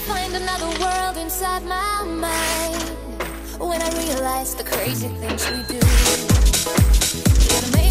find another world inside my mind when I realize the crazy things we do. Gonna make